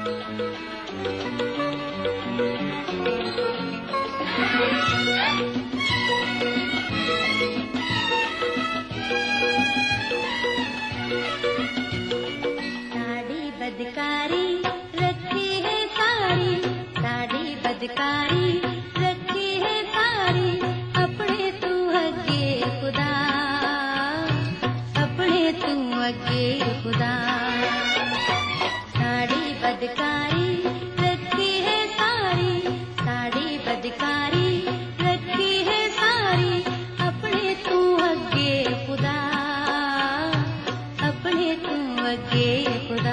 बदकारी रखी है साड़ी, साड़ी बदकारी रखी है साड़ी, अपने तू अगे खुदा, अपने तू अगे खुदा। साड़ी बदकारी रखी है साड़ी, साड़ी बदकारी रखी है साड़ी, अपने तू अगे खुदा, अपने तू अगे खुदा।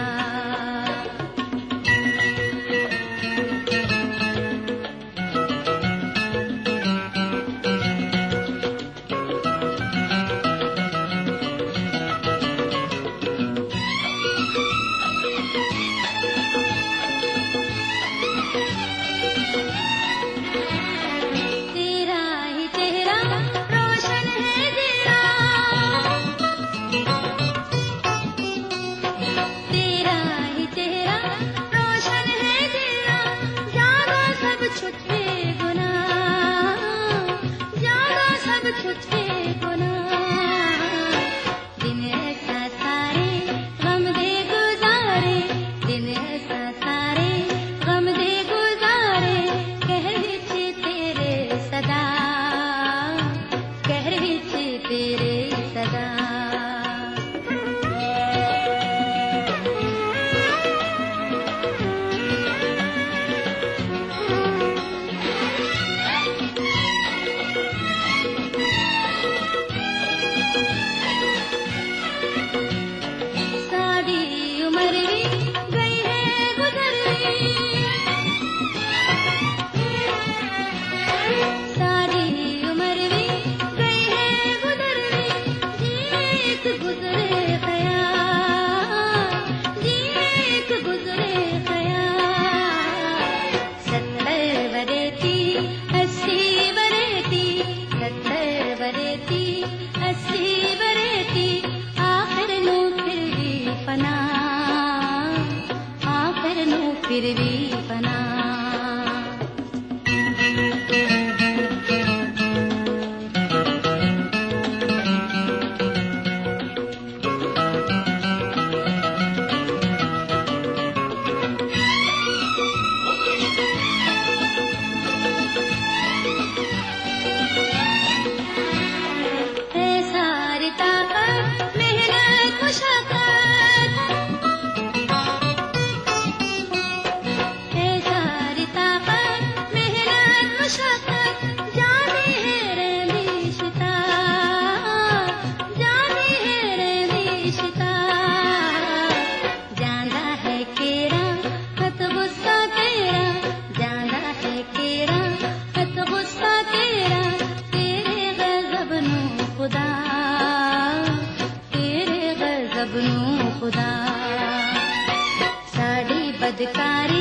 फिर भी बना। खुदा साड़ी बदकारी